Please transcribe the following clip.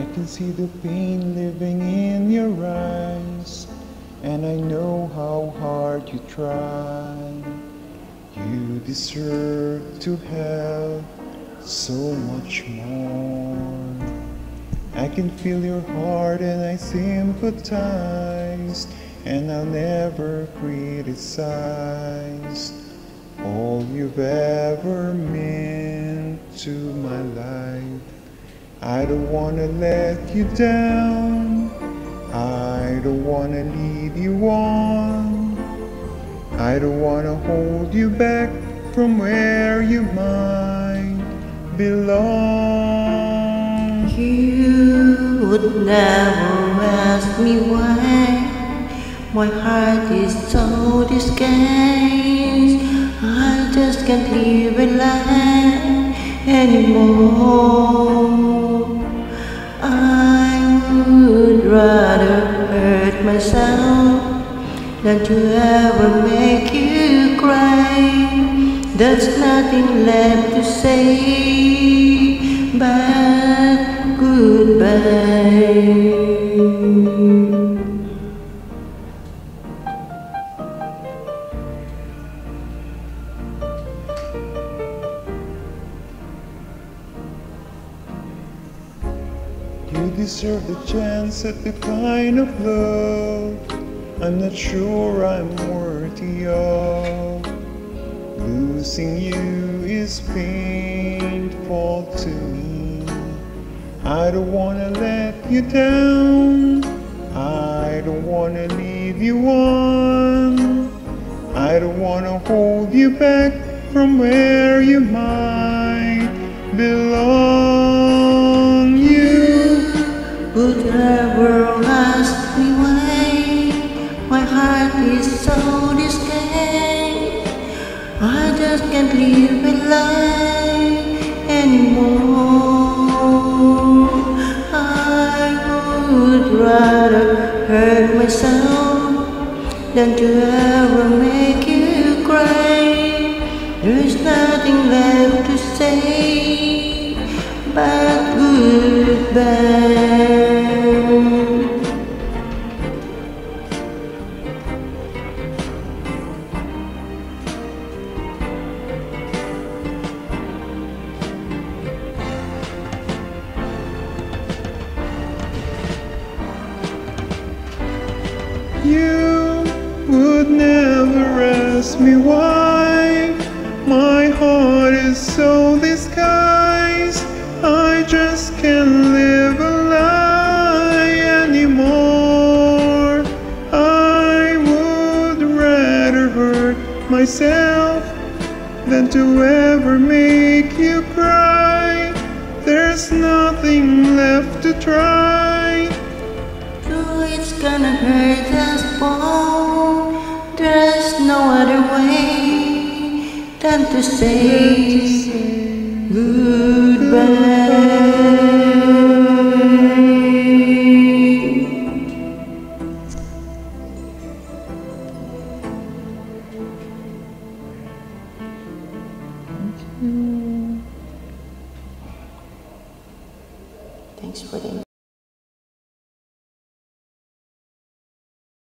can see the pain living in your eyes, and I know how hard you try. You deserve to have so much more. I can feel your heart and I sympathize, and I'll never criticize all you've ever meant to my life. I don't wanna let you down, I don't wanna lead you on, I don't wanna hold you back from where you might belong. You would never ask me why my heart is so disguised. I just can't live a life anymore. I would rather hurt myself than to ever make you cry. There's nothing left to say but goodbye. You deserve the chance at the kind of love I'm not sure I'm worthy of. Losing you is painful to me. I don't wanna let you down, I don't wanna leave you on, I don't wanna hold you back from where you might belong. You would ever ask me why my heart is so disguised. I just can't live a life anymore. I would rather hurt myself than to ever make you cry. There's nothing left to say but goodbye. You would never ask me why my heart is so disguised. I just can't live a lie anymore. I would rather hurt myself than to ever make you cry. There's nothing left to try. It's gonna hurt us both. There's no other way than to say goodbye. Thanks for the